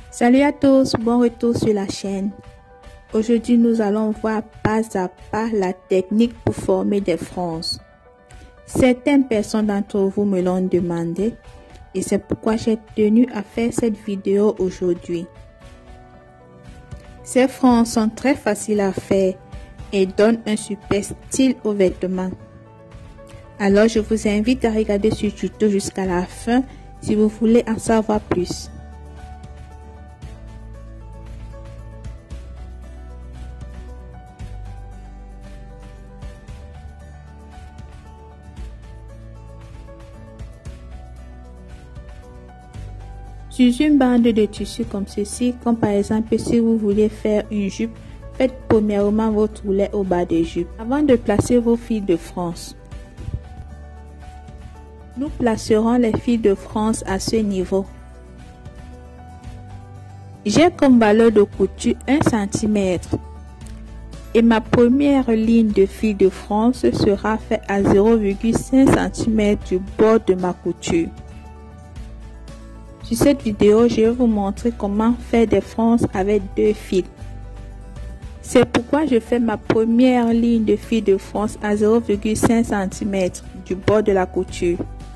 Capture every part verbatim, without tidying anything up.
Salut à tous, bon retour sur la chaîne. Aujourd'hui, nous allons voir pas à pas la technique pour former des fronces. Certaines personnes d'entre vous me l'ont demandé et c'est pourquoi j'ai tenu à faire cette vidéo aujourd'hui. Ces fronces sont très faciles à faire et donnent un super style aux vêtements. Alors, je vous invite à regarder ce tuto jusqu'à la fin si vous voulez en savoir plus. Sur une bande de tissu comme ceci, comme par exemple si vous voulez faire une jupe, faites premièrement votre oulet au bas de jupe avant de placer vos fils de France. Nous placerons les fils de France à ce niveau. J'ai comme valeur de couture un centimètre et ma première ligne de fil de France sera faite à zéro virgule cinq centimètres du bord de ma couture. Sur cette vidéo, je vais vous montrer comment faire des fronces avec deux fils. C'est pourquoi je fais ma première ligne de fil de France à zéro virgule cinq centimètres du bord de la couture.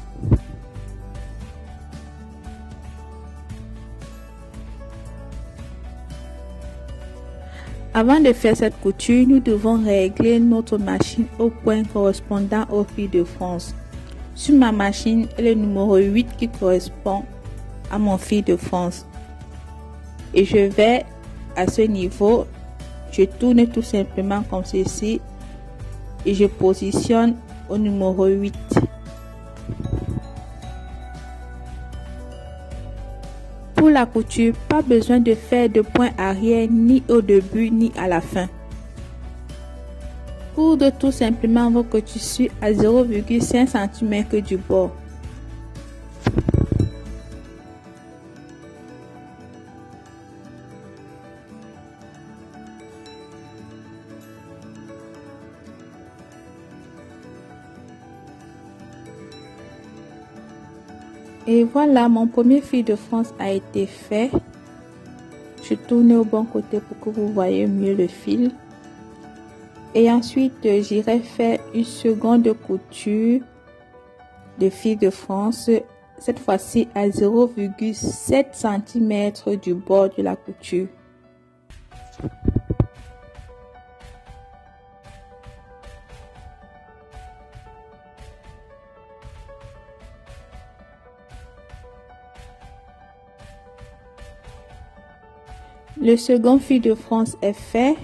Avant de faire cette couture, nous devons régler notre machine au point correspondant au fil de France. Sur ma machine, est le numéro huit qui correspond à mon fil de France. Et je vais à ce niveau, je tourne tout simplement comme ceci et je positionne au numéro huit. Pour la couture, pas besoin de faire de point arrière ni au début ni à la fin. Coudre tout simplement votre tissu à zéro virgule cinq centimètres du bord. Et voilà, mon premier fil de France a été fait. Je tourne au bon côté pour que vous voyez mieux le fil. Et ensuite, j'irai faire une seconde couture de fil de France. Cette fois-ci à zéro virgule sept centimètres du bord de la couture. Le second fil de France est fait.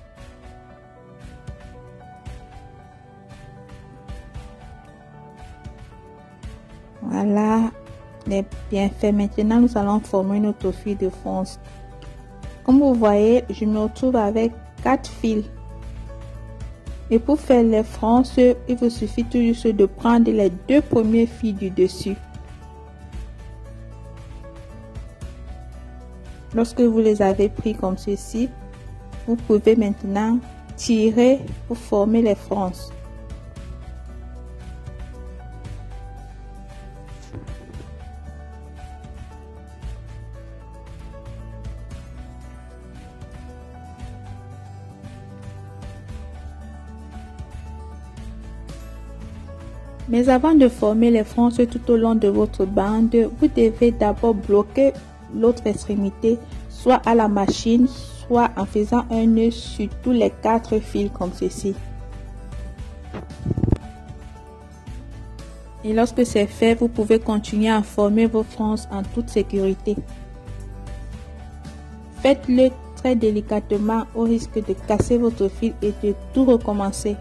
Voilà, il est bien fait. Maintenant, nous allons former notre fil de France. Comme vous voyez, je me retrouve avec quatre fils. Et pour faire les fronces, il vous suffit tout juste de prendre les deux premiers fils du dessus. Lorsque vous les avez pris comme ceci, vous pouvez maintenant tirer pour former les fronces. Mais avant de former les fronces tout au long de votre bande, vous devez d'abord bloquer l'autre extrémité, soit à la machine, soit en faisant un nœud sur tous les quatre fils comme ceci. Et lorsque c'est fait, vous pouvez continuer à former vos fronces en toute sécurité. Faites-le très délicatement au risque de casser votre fil et de tout recommencer.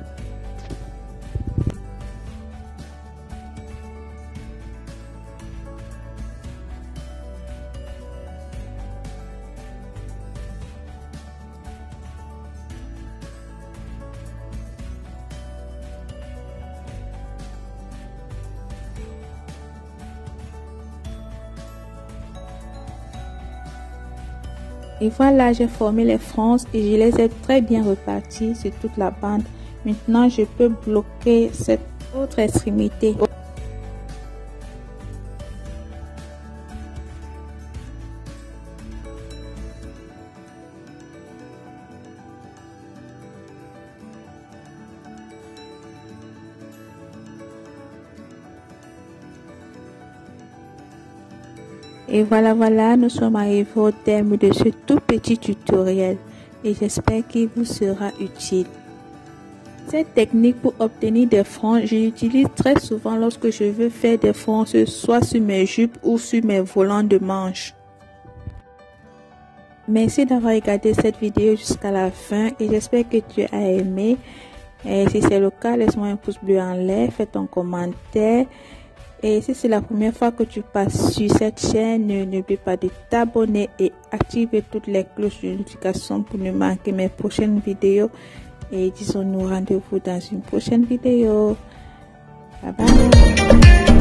Et voilà, j'ai formé les fronces et je les ai très bien reparties sur toute la bande. Maintenant, je peux bloquer cette autre extrémité. Et voilà, voilà, nous sommes arrivés au terme de ce tout petit tutoriel et j'espère qu'il vous sera utile. Cette technique pour obtenir des fronces, je l'utilise très souvent lorsque je veux faire des fronces soit sur mes jupes ou sur mes volants de manches. Merci d'avoir regardé cette vidéo jusqu'à la fin et j'espère que tu as aimé. Et si c'est le cas, laisse-moi un pouce bleu en l'air, fais ton commentaire. Et si c'est la première fois que tu passes sur cette chaîne, n'oublie pas de t'abonner et activer toutes les cloches de notification pour ne manquer mes prochaines vidéos. Et disons-nous rendez-vous dans une prochaine vidéo. Bye bye.